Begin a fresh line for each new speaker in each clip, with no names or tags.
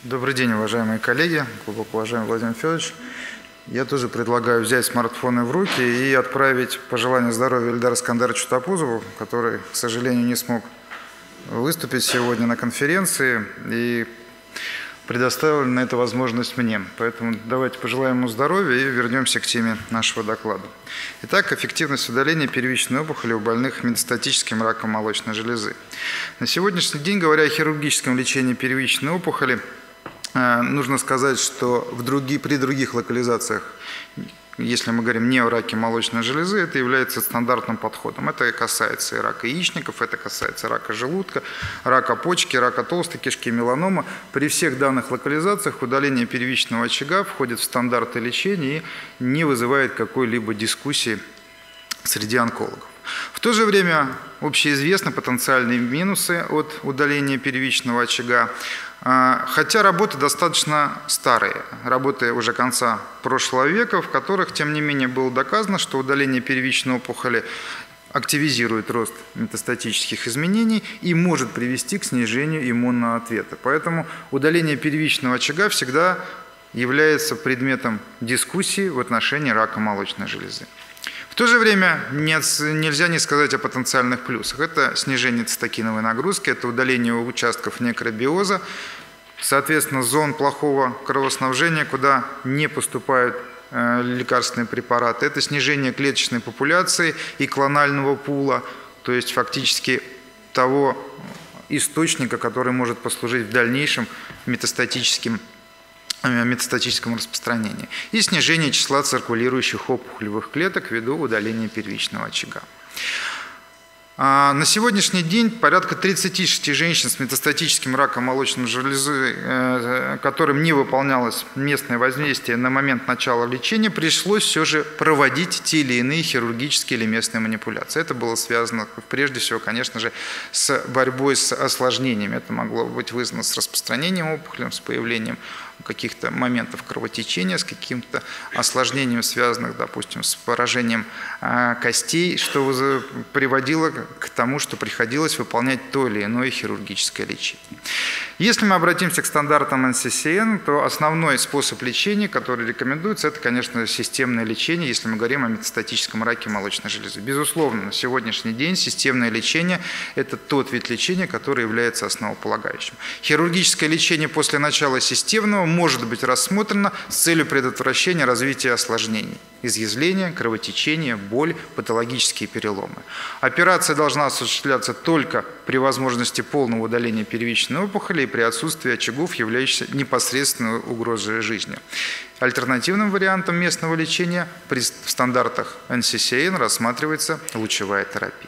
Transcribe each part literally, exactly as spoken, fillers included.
Добрый день, уважаемые коллеги, глубоко уважаемый Владимир Федорович. Я тоже предлагаю взять смартфоны в руки и отправить пожелания здоровья Ильдару Скандаровичу Топузову, который, к сожалению, не смог выступить сегодня на конференции и предоставил на это возможность мне. Поэтому давайте пожелаем ему здоровья и вернемся к теме нашего доклада. Итак, эффективность удаления первичной опухоли у больных метастатическим раком молочной железы. На сегодняшний день, говоря о хирургическом лечении первичной опухоли, нужно сказать, что в други, при других локализациях, если мы говорим не о раке молочной железы, это является стандартным подходом. Это касается и рака яичников, это касается рака желудка, рака почки, рака толстой кишки, меланома. При всех данных локализациях удаление первичного очага входит в стандарты лечения и не вызывает какой-либо дискуссии среди онкологов. В то же время общеизвестны потенциальные минусы от удаления первичного очага. Хотя работы достаточно старые, работы уже конца прошлого века, в которых, тем не менее, было доказано, что удаление первичной опухоли активизирует рост метастатических изменений и может привести к снижению иммунного ответа. Поэтому удаление первичного очага всегда является предметом дискуссии в отношении рака молочной железы. В то же время нельзя не сказать о потенциальных плюсах. Это снижение цитокиновой нагрузки, это удаление участков некробиоза, соответственно, зон плохого кровоснабжения, куда не поступают лекарственные препараты. Это снижение клеточной популяции и клонального пула, то есть фактически того источника, который может послужить в дальнейшем метастатическим метастатическому распространению, и снижение числа циркулирующих опухолевых клеток ввиду удаления первичного очага. На сегодняшний день порядка тридцати шести женщин с метастатическим раком молочной железы, которым не выполнялось местное воздействие на момент начала лечения, пришлось все же проводить те или иные хирургические или местные манипуляции. Это было связано прежде всего, конечно же, с борьбой с осложнениями. Это могло быть вызвано с распространением опухоли, с появлением каких-то моментов кровотечения, с каким-то осложнением, связанных, допустим, с поражением костей, что приводило к тому, что приходилось выполнять то или иное хирургическое лечение. Если мы обратимся к стандартам эн си си эн, то основной способ лечения, который рекомендуется, это, конечно, системное лечение, если мы говорим о метастатическом раке молочной железы. Безусловно, на сегодняшний день системное лечение – это тот вид лечения, который является основополагающим. Хирургическое лечение после начала системного может быть рассмотрено с целью предотвращения развития осложнений, изъязвления, кровотечения, боль, патологические переломы. Операция должна осуществляться только при возможности полного удаления первичной опухоли и при отсутствии очагов, являющихся непосредственной угрозой жизни. Альтернативным вариантом местного лечения при стандартах эн си си эн рассматривается лучевая терапия.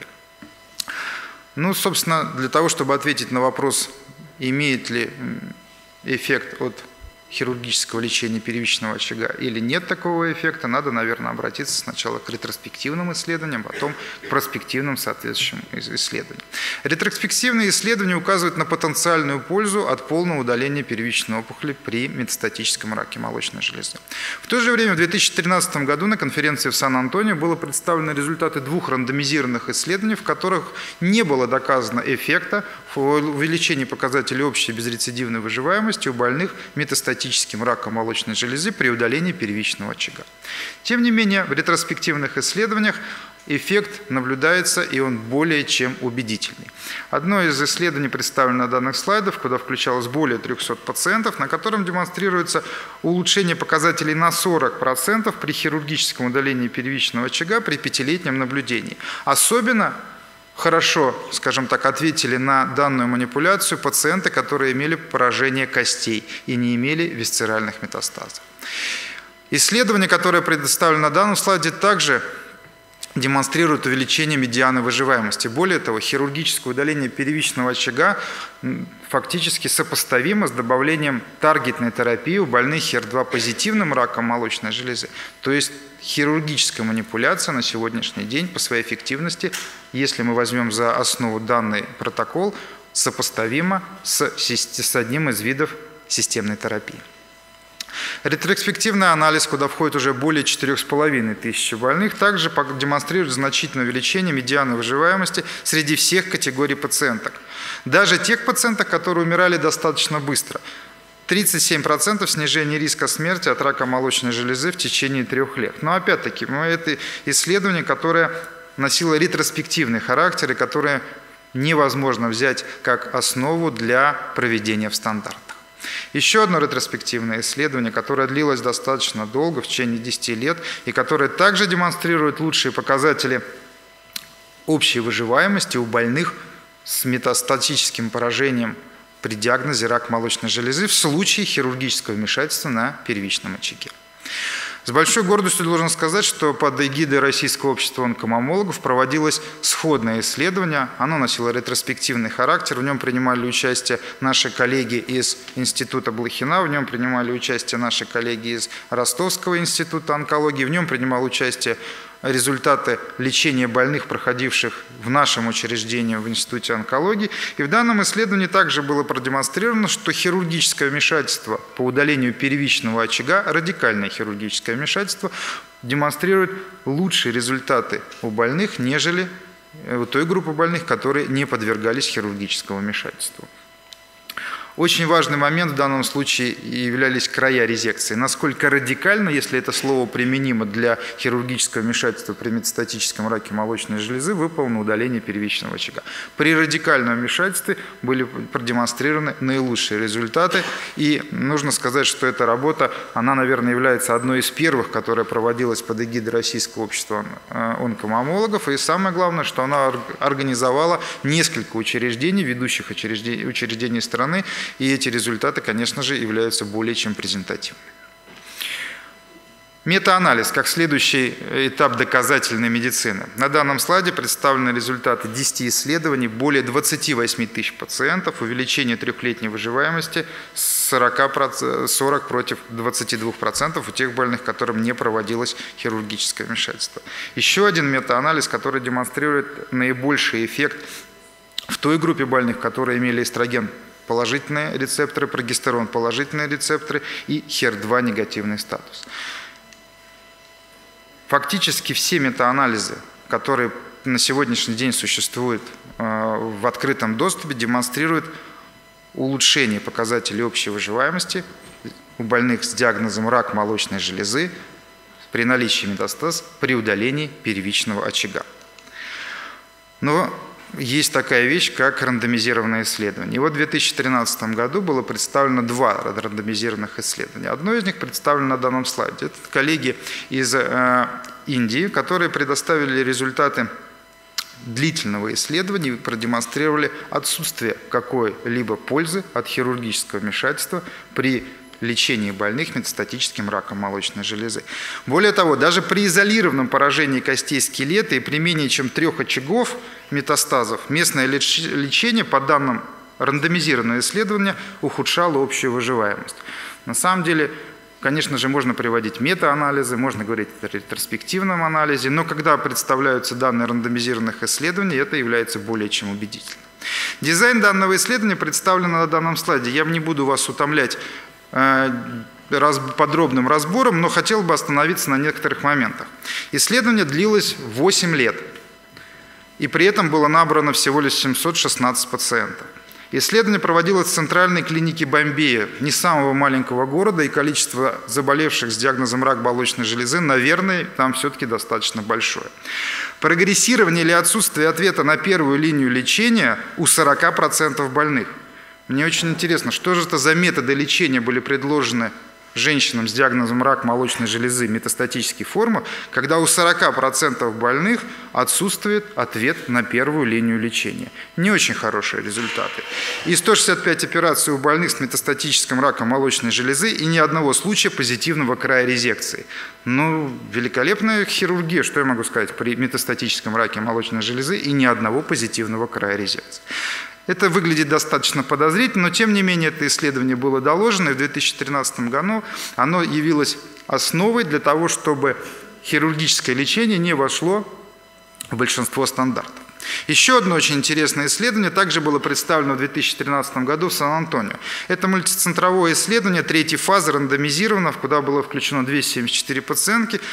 Ну, собственно, для того, чтобы ответить на вопрос, имеет ли эффект от хирургического лечения первичного очага или нет такого эффекта, надо, наверное, обратиться сначала к ретроспективным исследованиям, потом к проспективным соответствующим исследованиям. Ретроспективные исследования указывают на потенциальную пользу от полного удаления первичной опухоли при метастатическом раке молочной железы. В то же время в две тысячи тринадцатом году на конференции в Сан-Антонио было представлены результаты двух рандомизированных исследований, в которых не было доказано эффекта в увеличении показателей общей безрецидивной выживаемости у больных метастатическим раком молочной железы при удалении первичного очага. Тем не менее, в ретроспективных исследованиях эффект наблюдается, и он более чем убедительный. Одно из исследований представлено на данных слайдах, куда включалось более трёхсот пациентов, на котором демонстрируется улучшение показателей на сорок процентов при хирургическом удалении первичного очага при пятилетнем наблюдении. Особенно хорошо, скажем так, ответили на данную манипуляцию пациенты, которые имели поражение костей и не имели висцеральных метастазов. Исследование, которое предоставлено на данном слайде, также демонстрирует увеличение медианы выживаемости. Более того, хирургическое удаление первичного очага фактически сопоставимо с добавлением таргетной терапии у больных эр два позитивным раком молочной железы. То есть хирургическая манипуляция на сегодняшний день по своей эффективности, если мы возьмем за основу данный протокол, сопоставима с, с одним из видов системной терапии. Ретроспективный анализ, куда входит уже более четырёх с половиной тысяч больных, также демонстрирует значительное увеличение медианы выживаемости среди всех категорий пациенток. Даже тех пациенток, которые умирали достаточно быстро. тридцать семь процентов снижения риска смерти от рака молочной железы в течение трех лет. Но опять-таки, это исследование, которое носило ретроспективный характер и которое невозможно взять как основу для проведения в стандартах. Еще одно ретроспективное исследование, которое длилось достаточно долго, в течение десяти лет, и которое также демонстрирует лучшие показатели общей выживаемости у больных с метастатическим поражением при диагнозе рак молочной железы в случае хирургического вмешательства на первичном очаге. С большой гордостью должен сказать, что под эгидой Российского общества онкомаммологов проводилось сходное исследование. Оно носило ретроспективный характер, в нем принимали участие наши коллеги из Института Блохина, в нем принимали участие наши коллеги из Ростовского института онкологии, в нем принимал участие результаты лечения больных, проходивших в нашем учреждении в Институте онкологии. И в данном исследовании также было продемонстрировано, что хирургическое вмешательство по удалению первичного очага, радикальное хирургическое вмешательство, демонстрирует лучшие результаты у больных, нежели у той группы больных, которые не подвергались хирургическому вмешательству. Очень важный момент в данном случае являлись края резекции. Насколько радикально, если это слово применимо для хирургического вмешательства при метастатическом раке молочной железы, выполнено удаление первичного очага. При радикальном вмешательстве были продемонстрированы наилучшие результаты. И нужно сказать, что эта работа, она, наверное, является одной из первых, которая проводилась под эгидой Российского общества онкомаммологов. И самое главное, что она организовала несколько учреждений, ведущих учреждений, учреждений страны. И эти результаты, конечно же, являются более чем презентативными. Метаанализ как следующий этап доказательной медицины. На данном слайде представлены результаты десяти исследований, более двадцати восьми тысяч пациентов, увеличение трехлетней выживаемости с сорока против двадцати двух процентов у тех больных, которым не проводилось хирургическое вмешательство. Еще один метаанализ, который демонстрирует наибольший эффект в той группе больных, которые имели эстроген положительные рецепторы, прогестерон положительные рецепторы и хер два негативный статус. Фактически все метаанализы, которые на сегодняшний день существуют в открытом доступе, демонстрируют улучшение показателей общей выживаемости у больных с диагнозом рак молочной железы при наличии метастаз при удалении первичного очага. Но есть такая вещь, как рандомизированное исследование. И вот в две тысячи тринадцатом году было представлено два рандомизированных исследования. Одно из них представлено на данном слайде. Это коллеги из э, Индии, которые предоставили результаты длительного исследования и продемонстрировали отсутствие какой-либо пользы от хирургического вмешательства при лечении больных метастатическим раком молочной железы. Более того, даже при изолированном поражении костей скелета и при менее чем трех очагов метастазов местное лечение, по данным рандомизированного исследования, ухудшало общую выживаемость. На самом деле, конечно же, можно приводить метаанализы, можно говорить о ретроспективном анализе, но когда представляются данные рандомизированных исследований, это является более чем убедительным. Дизайн данного исследования представлен на данном слайде. Я не буду вас утомлять подробным разбором, но хотел бы остановиться на некоторых моментах. Исследование длилось восемь лет, и при этом было набрано всего лишь семьсот шестнадцать пациентов. Исследование проводилось в центральной клинике Бомбея, не самого маленького города, и количество заболевших с диагнозом рак молочной железы, наверное, там все-таки достаточно большое. Прогрессирование или отсутствие ответа на первую линию лечения у сорока процентов больных. Мне очень интересно, что же это за методы лечения были предложены женщинам с диагнозом рак молочной железы метастатической формы, когда у сорока процентов больных отсутствует ответ на первую линию лечения. Не очень хорошие результаты. И сто шестьдесят пять операций у больных с метастатическим раком молочной железы и ни одного случая позитивного края резекции. Ну, великолепная хирургия, что я могу сказать, при метастатическом раке молочной железы и ни одного позитивного края резекции. Это выглядит достаточно подозрительно, но тем не менее это исследование было доложено, и в две тысячи тринадцатом году оно явилось основой для того, чтобы хирургическое лечение не вошло в большинство стандартов. Еще одно очень интересное исследование также было представлено в две тысячи тринадцатом году в Сан-Антонио. Это мультицентровое исследование третьей фазы, рандомизировано, куда было включено двести семьдесят четыре пациентки.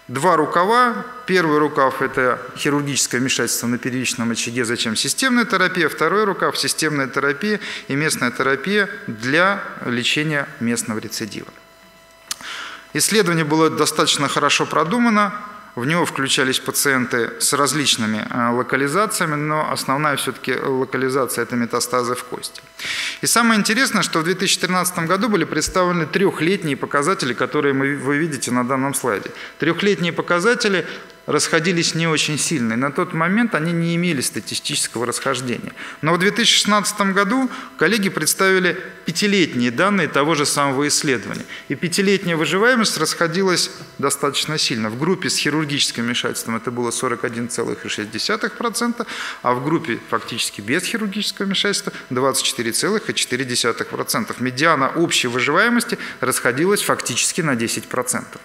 Два рукава. Первый рукав – это хирургическое вмешательство на первичном очаге, зачем системная терапия. Второй рукав – системная терапия и местная терапия для лечения местного рецидива. Исследование было достаточно хорошо продумано. В него включались пациенты с различными локализациями, но основная все-таки локализация – это метастазы в кости. И самое интересное, что в две тысячи тринадцатом году были представлены трехлетние показатели, которые вы видите на данном слайде. Трехлетние показатели расходились не очень сильно, и на тот момент они не имели статистического расхождения. Но в две тысячи шестнадцатом году коллеги представили пятилетние данные того же самого исследования. И пятилетняя выживаемость расходилась достаточно сильно. В группе с хирургическим вмешательством это было сорок один целых шесть десятых процента, а в группе фактически без хирургического вмешательства двадцать четыре целых четыре десятых процента. Медиана общей выживаемости расходилась фактически на десять процентов.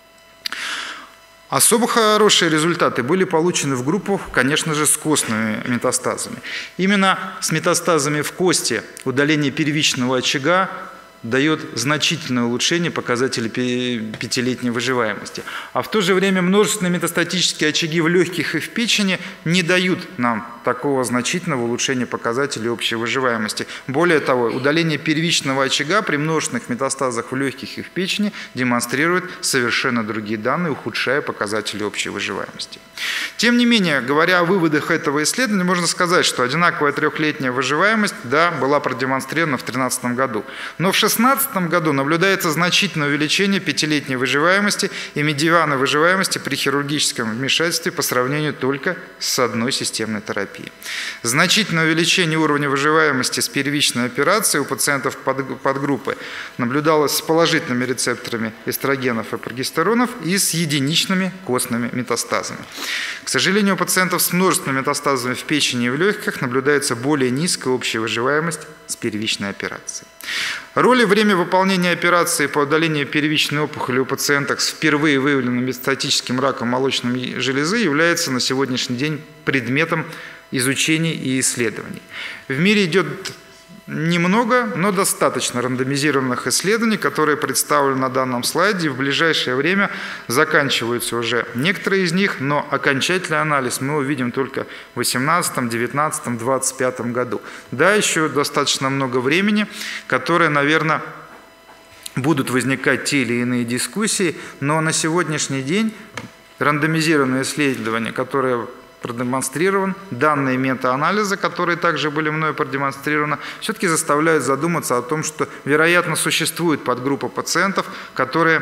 Особо хорошие результаты были получены в группах, конечно же, с костными метастазами. Именно с метастазами в кости удаление первичного очага дает значительное улучшение показателей пятилетней выживаемости. А в то же время множественные метастатические очаги в легких и в печени не дают нам такого значительного улучшения показателей общей выживаемости. Более того, удаление первичного очага при множественных метастазах в легких и в печени демонстрирует совершенно другие данные, ухудшая показатели общей выживаемости. Тем не менее, говоря о выводах этого исследования, можно сказать, что одинаковая трехлетняя выживаемость, да, была продемонстрирована в две тысячи тринадцатом году. Но в две тысячи шестнадцатом году наблюдается значительное увеличение пятилетней выживаемости и медианы выживаемости при хирургическом вмешательстве по сравнению только с одной системной терапией. Значительное увеличение уровня выживаемости с первичной операцией у пациентов под, подгруппы наблюдалось с положительными рецепторами эстрогенов и прогестеронов и с единичными костными метастазами. К сожалению, у пациентов с множественными метастазами в печени и в легких наблюдается более низкая общая выживаемость с первичной операцией. Роль и время выполнения операции по удалению первичной опухоли у пациенток с впервые выявленным метастатическим раком молочной железы является на сегодняшний день предметом изучений и исследований. В мире идет немного, но достаточно рандомизированных исследований, которые представлены на данном слайде. В ближайшее время заканчиваются уже некоторые из них, но окончательный анализ мы увидим только в две тысячи восемнадцатом, две тысячи девятнадцатом, две тысячи двадцать пятом году. Да, еще достаточно много времени, которое, наверное, будут возникать те или иные дискуссии, но на сегодняшний день рандомизированные исследования, которые продемонстрирован, данные метаанализа, которые также были мной продемонстрированы, все-таки заставляют задуматься о том, что, вероятно, существует подгруппа пациентов, которые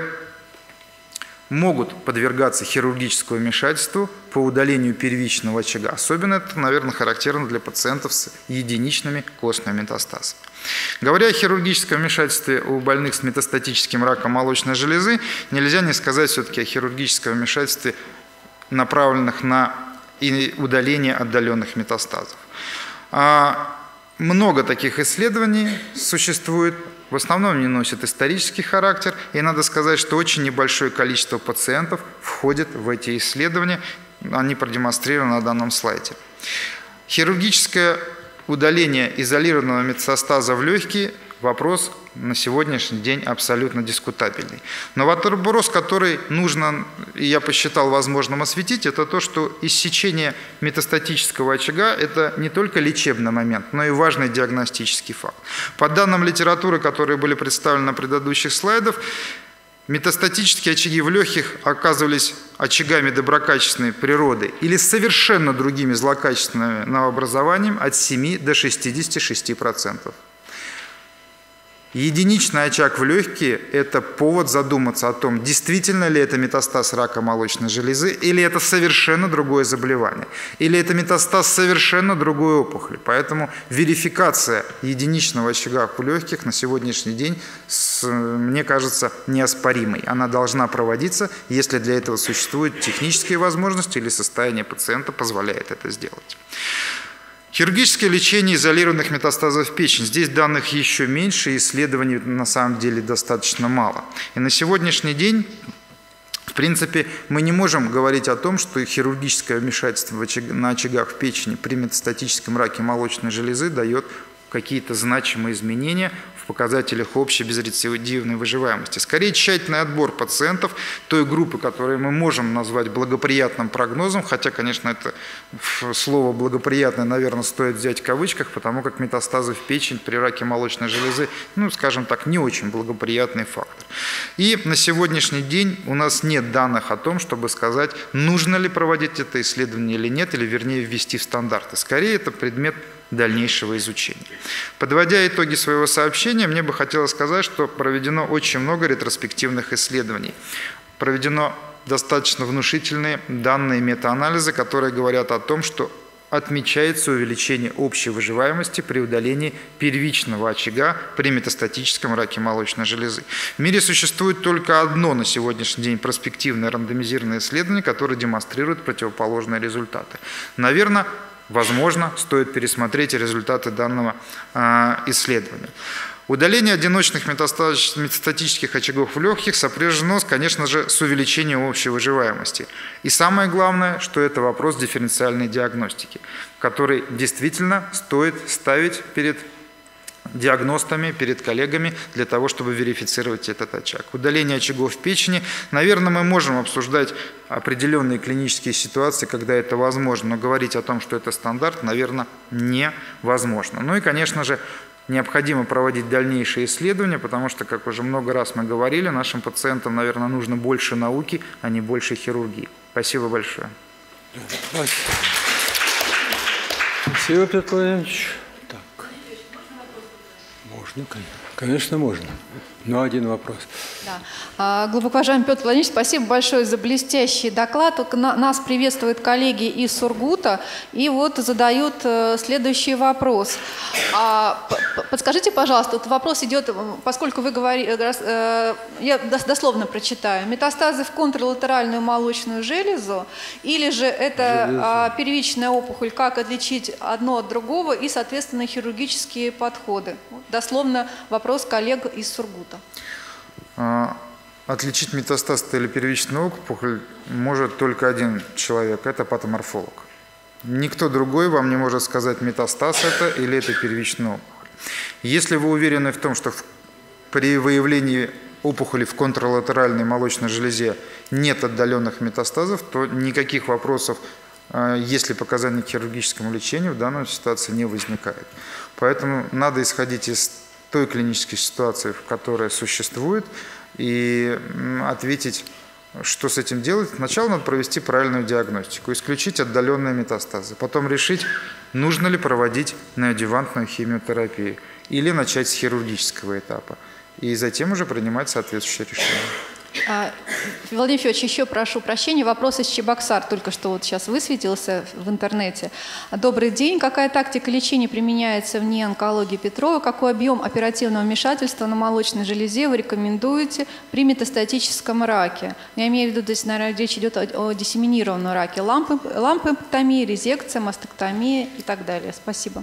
могут подвергаться хирургическому вмешательству по удалению первичного очага. Особенно это, наверное, характерно для пациентов с единичными костными метастазами. Говоря о хирургическом вмешательстве у больных с метастатическим раком молочной железы, нельзя не сказать все-таки о хирургическом вмешательстве, направленных на и удаление отдаленных метастазов. Много таких исследований существует, в основном они носят исторический характер, и надо сказать, что очень небольшое количество пациентов входит в эти исследования, они продемонстрированы на данном слайде. Хирургическое удаление изолированного метастаза в легкие – вопрос на сегодняшний день абсолютно дискутабельный. Но вопрос, который нужно, и я посчитал возможным осветить, это то, что иссечение метастатического очага – это не только лечебный момент, но и важный диагностический факт. По данным литературы, которые были представлены на предыдущих слайдах, метастатические очаги в легких оказывались очагами доброкачественной природы или совершенно другими злокачественными новообразованиями от семи до шестидесяти шести процентов. Единичный очаг в легкие – это повод задуматься о том, действительно ли это метастаз рака молочной железы, или это совершенно другое заболевание, или это метастаз совершенно другой опухоли. Поэтому верификация единичного очага в легких на сегодняшний день, мне кажется, неоспоримой. Она должна проводиться, если для этого существуют технические возможности или состояние пациента позволяет это сделать. Хирургическое лечение изолированных метастазов в печень. Здесь данных еще меньше, исследований на самом деле достаточно мало. И на сегодняшний день, в принципе, мы не можем говорить о том, что хирургическое вмешательство на очагах в печени при метастатическом раке молочной железы дает какие-то значимые изменения в показателях общей безрецидивной выживаемости. Скорее, тщательный отбор пациентов той группы, которую мы можем назвать благоприятным прогнозом, хотя, конечно, это слово «благоприятное», наверное, стоит взять в кавычках, потому как метастазы в печень при раке молочной железы, ну, скажем так, не очень благоприятный фактор. И на сегодняшний день у нас нет данных о том, чтобы сказать, нужно ли проводить это исследование или нет, или, вернее, ввести в стандарты. Скорее, это предмет дальнейшего изучения. Подводя итоги своего сообщения, мне бы хотелось сказать, что проведено очень много ретроспективных исследований. Проведено достаточно внушительные данные метаанализы, которые говорят о том, что отмечается увеличение общей выживаемости при удалении первичного очага при метастатическом раке молочной железы. В мире существует только одно на сегодняшний день проспективное рандомизированное исследование, которое демонстрирует противоположные результаты. Наверное, возможно, стоит пересмотреть результаты данного э, исследования. Удаление одиночных метастатических очагов в легких сопряжено, конечно же, с увеличением общей выживаемости. И самое главное, что это вопрос дифференциальной диагностики, который действительно стоит ставить перед диагностами, перед коллегами для того, чтобы верифицировать этот очаг. Удаление очагов в печени, наверное, мы можем обсуждать определенные клинические ситуации, когда это возможно, но говорить о том, что это стандарт, наверное, невозможно. Ну и, конечно же, необходимо проводить дальнейшие исследования, потому что, как уже много раз мы говорили, нашим пациентам, наверное, нужно больше науки, а не больше хирургии. Спасибо большое.
Спасибо, Петр Владимирович. Так. Можно, конечно, можно. Но один вопрос.
Да. Глубоко уважаемый Петр Владимирович, спасибо большое за блестящий доклад. Нас приветствуют коллеги из Сургута и вот задают следующий вопрос. Подскажите, пожалуйста, вот вопрос идет, поскольку вы говорите, я дословно прочитаю, метастазы в контрлатеральную молочную железу или же это Железо. первичная опухоль, как отличить одно от другого и, соответственно, хирургические подходы? Дословно вопрос коллег из Сургута.
Отличить метастаз или первичную опухоль может только один человек, это патоморфолог. Никто другой вам не может сказать, метастаз это или это первичная опухоль. Если вы уверены в том, что при выявлении опухоли в контрлатеральной молочной железе нет отдаленных метастазов, то никаких вопросов, есть ли показания к хирургическому лечению, в данной ситуации не возникает. Поэтому надо исходить из той клинической ситуации, в которой существует, и ответить, что с этим делать. Сначала надо провести правильную диагностику, исключить отдаленные метастазы, потом решить, нужно ли проводить неоадъювантную химиотерапию или начать с хирургического этапа, и затем уже принимать соответствующее решение.
Владимир Федорович, еще прошу прощения, вопрос из Чебоксар только что вот сейчас высветился в интернете. Добрый день. Какая тактика лечения применяется в неонкологии Петрова? Какой объем оперативного вмешательства на молочной железе вы рекомендуете при метастатическом раке? Я имею в виду, здесь, наверное, речь идет о, о диссеминированном раке. Лампэктомия, резекция, мастектомия и так далее. Спасибо.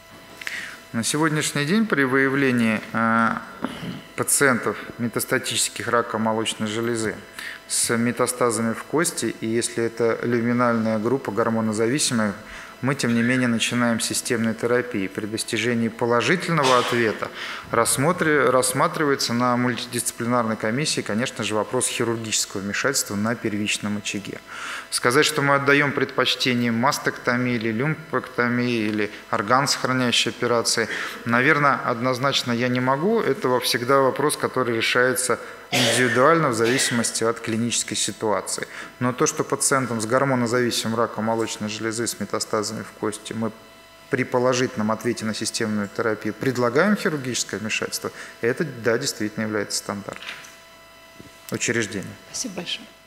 На сегодняшний день при выявлении э, пациентов метастатических рака молочной железы с метастазами в кости, и если это люминальная группа гормонозависимых, мы, тем не менее, начинаем системной терапии. При достижении положительного ответа рассматривается на мультидисциплинарной комиссии, конечно же, вопрос хирургического вмешательства на первичном очаге. Сказать, что мы отдаем предпочтение мастектомии или люмпэктомии или органосохраняющей операции, наверное, однозначно я не могу. Это всегда вопрос, который решается индивидуально в зависимости от клинической ситуации. Но то, что пациентам с гормонозависимым раком молочной железы с метастазами в кости мы при положительном ответе на системную терапию предлагаем хирургическое вмешательство, это, да, действительно является стандартом учреждения.
Спасибо большое.